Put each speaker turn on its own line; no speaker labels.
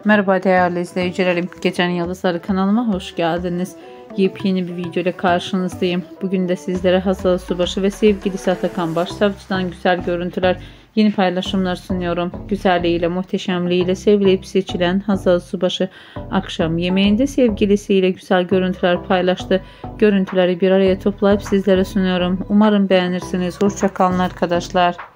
Merhaba değerli izleyicilerim. Gecenin Yıldızları kanalıma hoş geldiniz. Yepyeni bir video ile karşınızdayım. Bugün de sizlere Hazal Subaşı ve sevgilisi Atakan Başsavcı'dan güzel görüntüler, yeni paylaşımlar sunuyorum. Güzelliğiyle, muhteşemliğiyle sevilip seçilen Hazal Subaşı akşam yemeğinde sevgilisiyle güzel görüntüler paylaştı. Görüntüleri bir araya toplayıp sizlere sunuyorum. Umarım beğenirsiniz. Hoşça kalın arkadaşlar.